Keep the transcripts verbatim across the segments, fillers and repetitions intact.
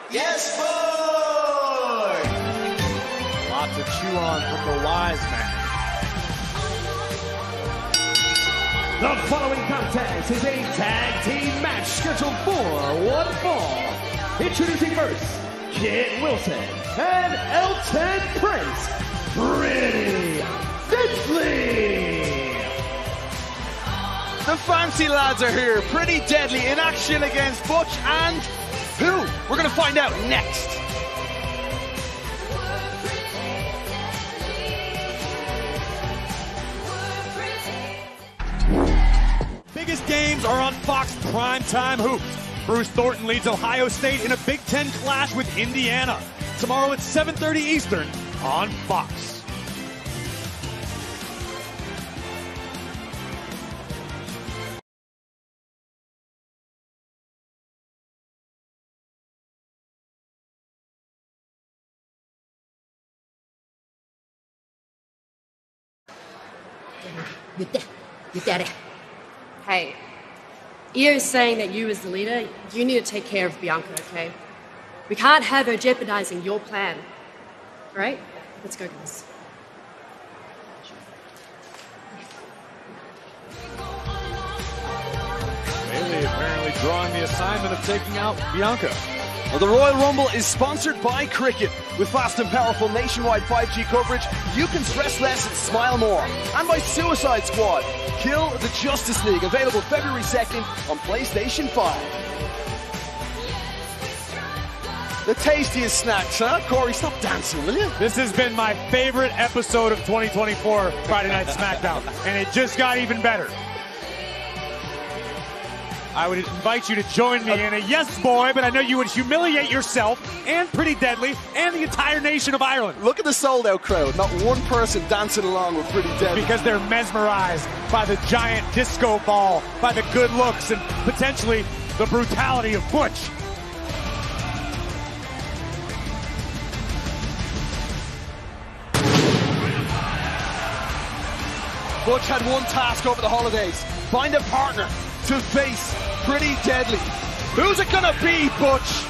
Yes, boy! Lots to chew on from the wise man. The following contest is a tag team match scheduled for one fall. Introducing first, Kit Wilson and Elton Prince. Pretty Deadly! The fancy lads are here, Pretty Deadly in action against Butch and who? We're going to find out next. Biggest games are on Fox Primetime Hoops. Bruce Thornton leads Ohio State in a Big Ten clash with Indiana. Tomorrow at seven thirty Eastern on Fox. You did, you did it. Hey, Io's saying that you as the leader, you need to take care of Bianca, okay? We can't have her jeopardizing your plan. All right? Let's go, guys. Bailey apparently drawing the assignment of taking out Bianca. Well, the Royal Rumble is sponsored by Cricket. With fast and powerful nationwide five G coverage, you can stress less and smile more. And by Suicide Squad, Kill the Justice League, available February second on PlayStation five. The tastiest snacks, huh? Corey, stop dancing, will you? This has been my favorite episode of twenty twenty-four Friday Night Smackdown, and it just got even better. I would invite you to join me in a yes, boy, but I know you would humiliate yourself and Pretty Deadly and the entire nation of Ireland. Look at the sold-out crowd. Not one person dancing along with Pretty Deadly. Because they're mesmerized by the giant disco ball, by the good looks, and potentially the brutality of Butch. Butch had one task over the holidays. Find a partner to face Pretty Deadly. Who's it gonna be, Butch?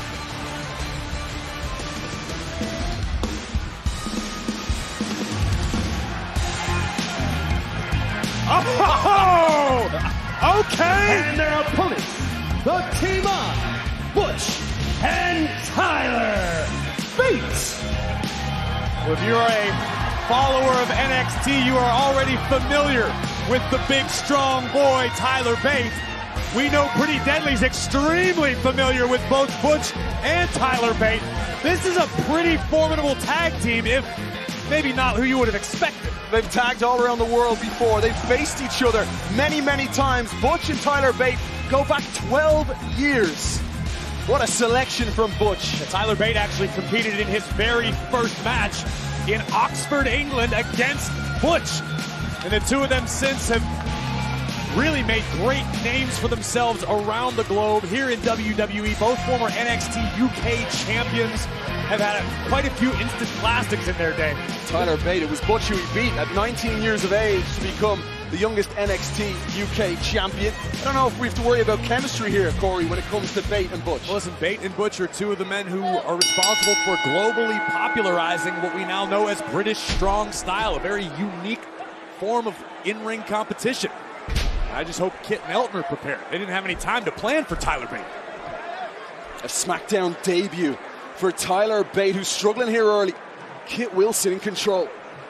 Oh! Okay! And their opponents, the team of Butch and Tyler Bate. If you're a follower of N X T, you are already familiar with the big, strong boy, Tyler Bate. We know Pretty Deadly's extremely familiar with both Butch and Tyler Bate. This is a pretty formidable tag team, if maybe not who you would have expected. They've tagged all around the world before. They've faced each other many, many times. Butch and Tyler Bate go back twelve years. What a selection from Butch. Tyler Bate actually competed in his very first match in Oxford, England against Butch. And the two of them since have really made great names for themselves around the globe here in W W E. Both former N X T U K champions have had a, quite a few instant classics in their day. Tyler Bate, it was Butch who he beat at nineteen years of age to become the youngest N X T U K champion. I don't know if we have to worry about chemistry here, Corey, when it comes to Bate and Butch. Well, listen, Bate and Butch are two of the men who are responsible for globally popularizing what we now know as British strong style, a very unique form of in-ring competition. I just hope Kit and Elton are prepared. They didn't have any time to plan for Tyler Bate. A Smackdown debut for Tyler Bate, who's struggling here early. Kit Wilson in control.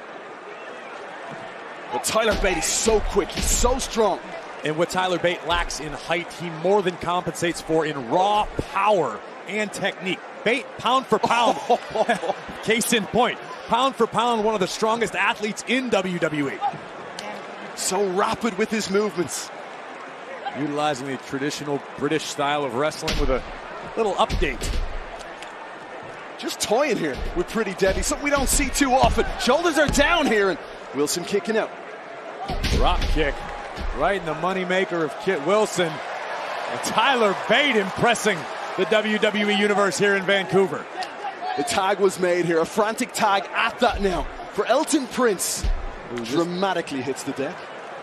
But Tyler Bate is so quick, he's so strong. And what Tyler Bate lacks in height, he more than compensates for in raw power and technique. Bate, pound for pound, case in point, pound for pound, one of the strongest athletes in W W E. So rapid with his movements. Utilizing the traditional British style of wrestling with a little update. Just toying here with Pretty Deadly, something we don't see too often. Shoulders are down here, and Wilson kicking out. Drop kick right in the moneymaker of Kit Wilson. And Tyler Bate impressing the W W E Universe here in Vancouver. The tag was made here, a frantic tag at that now for Elton Prince, who dramatically hits the deck.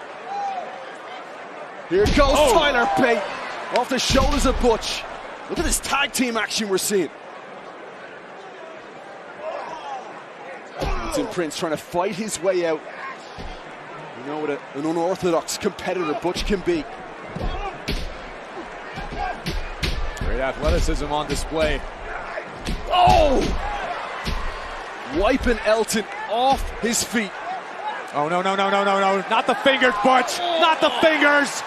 Here goes oh. Tyler Bate off the shoulders of Butch. Look at this tag team action we're seeing. Elton Prince trying to fight his way out. You know what a, an unorthodox competitor Butch can be. Great athleticism on display. Oh! Wiping Elton off his feet. Oh, no, no, no, no, no, no. Not the fingers, Butch. Not the fingers.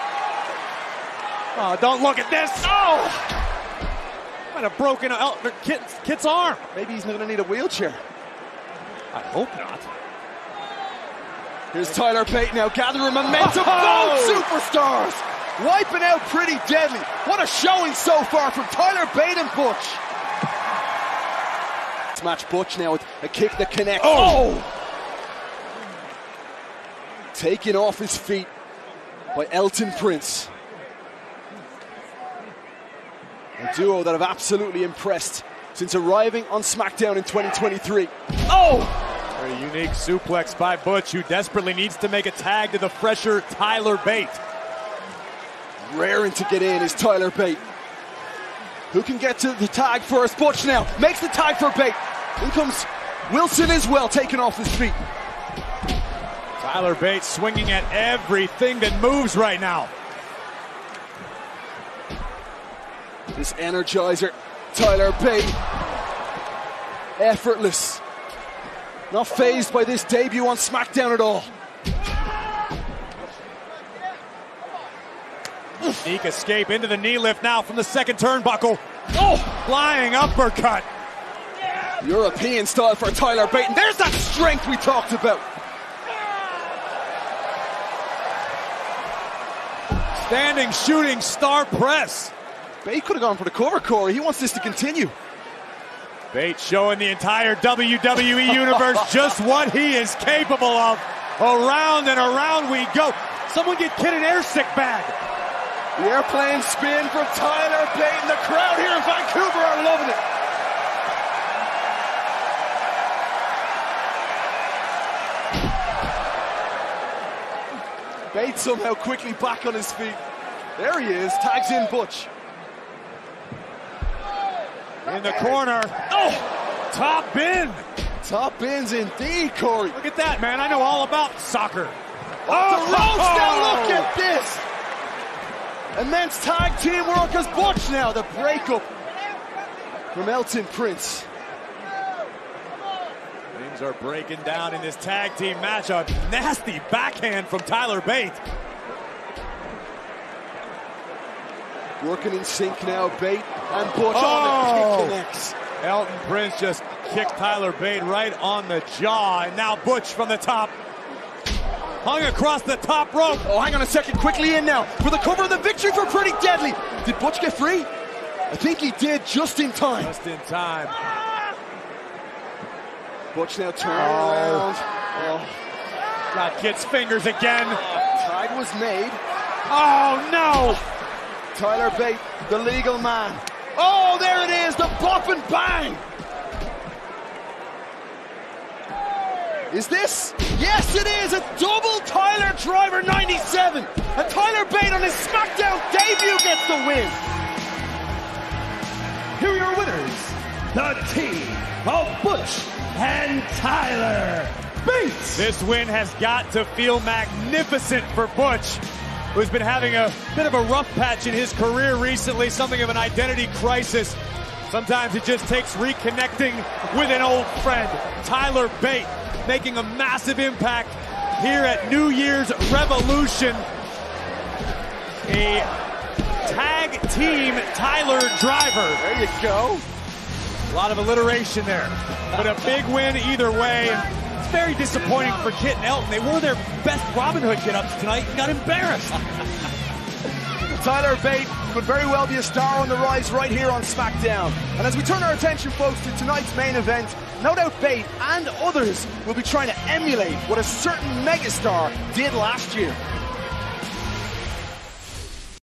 Oh, don't look at this. Oh! Might have broken El Kit's, Kit's arm. Maybe he's going to need a wheelchair. I hope not. Here's Tyler Bate now gathering momentum. Oh! Both superstars wiping out pretty deadly. What a showing so far from Tyler Bate and Butch. Let's match Butch now with a kick that connects. Oh! Oh! Taken off his feet by Elton Prince. A duo that have absolutely impressed since arriving on Smackdown in twenty twenty-three. Oh! Very unique suplex by Butch, who desperately needs to make a tag to the fresher Tyler Bate. Raring to get in is Tyler Bate. Who can get to the tag first? Butch now makes the tag for Bate. In comes Wilson as well, taking off his feet. Tyler Bate swinging at everything that moves right now. This Energizer, Tyler Bate, effortless. Not phased by this debut on Smackdown at all. Sneak escape into the knee lift now from the second turnbuckle. Oh, flying uppercut. European style for Tyler Bate, and there's that strength we talked about. Standing shooting star press. Bate could have gone for the cover, Corey. He wants this to continue. Bate showing the entire W W E universe just what he is capable of. Around and around we go. Someone get Kid an air sick bag. The airplane spin from Tyler Bate, and the crowd here in Vancouver are loving it. Bate somehow quickly back on his feet. There he is, tags in Butch. In the corner. Oh! Top bin. Top bins indeed, Corey. Look at that, man. I know all about soccer. Oh, the ropes now, look at this. Immense tag team work as Butch now. The breakup from Elton Prince. Things are breaking down in this tag team match. A nasty backhand from Tyler Bate. Working in sync now, Bate and Butch. Oh! On the kick connects. Elton Prince just kicked Tyler Bate right on the jaw. And now Butch from the top. Hung across the top rope. Oh, hang on a second. Quickly in now for the cover of the victory for Pretty Deadly. Did Butch get free? I think he did just in time. Just in time. Butch now turning Oh. around. Oh. Got Kit's fingers again. Tag was made. Oh, no. Tyler Bate, the legal man. Oh, there it is, the bop and bang. Is this? Yes, it is, a double Tyler Driver ninety-seven. And Tyler Bate on his Smackdown debut gets the win. Here are your winners, the team of Butch and Tyler Bate. This win has got to feel magnificent for Butch, who's been having a bit of a rough patch in his career recently, something of an identity crisis. Sometimes it just takes reconnecting with an old friend. Tyler Bate making a massive impact here at New Year's Revolution. A tag team Tyler Driver. There you go. A lot of alliteration there, but a big win either way. And it's very disappointing for Kit and Elton. They wore their best Robin Hood get-ups tonight and got embarrassed. Tyler Bate could very well be a star on the rise right here on Smackdown. And as we turn our attention, folks, to tonight's main event, no doubt Bate and others will be trying to emulate what a certain megastar did last year.